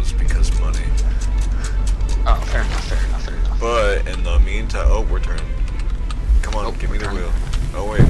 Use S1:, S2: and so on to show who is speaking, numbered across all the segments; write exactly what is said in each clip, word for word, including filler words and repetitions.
S1: videos because money.
S2: Oh, fair enough, fair enough, fair enough.
S1: But in the meantime, oh, we're turning. Come on,
S2: Oh,
S1: give me the
S2: turning.
S1: wheel. Oh wait.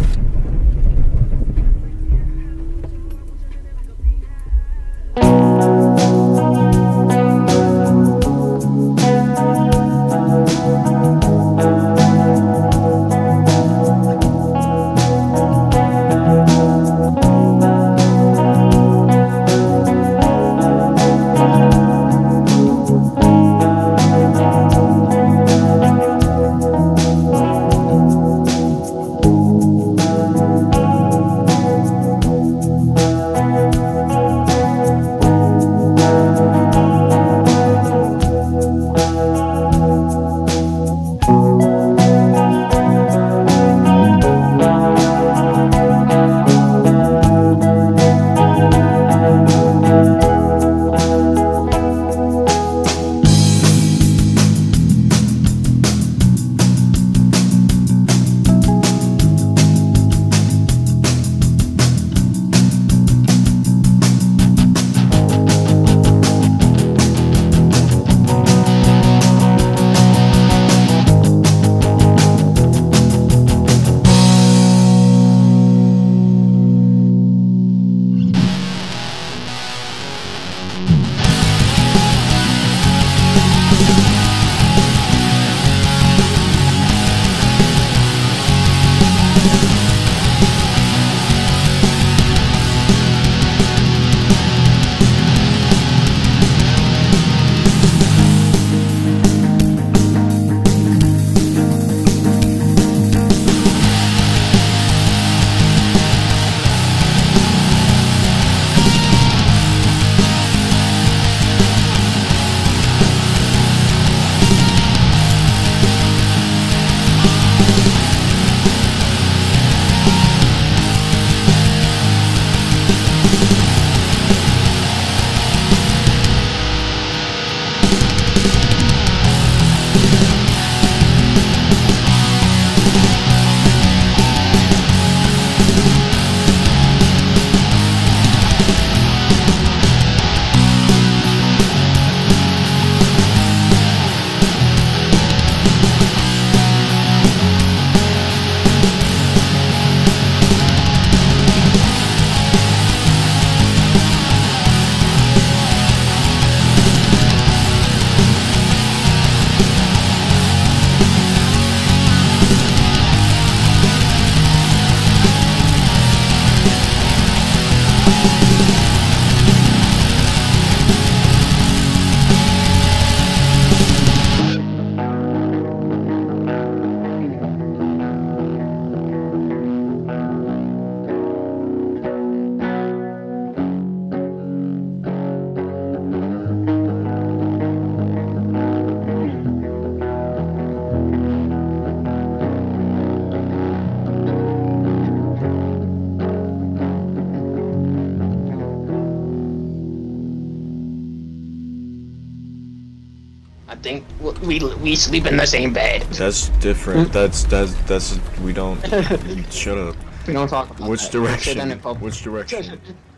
S2: I think we we sleep in the same bed.
S1: That's different. that's that's that's we don't. Shut up.
S2: We don't talk about
S1: Which
S2: that.
S1: direction?
S2: Sit in it, Pope.
S1: Which direction?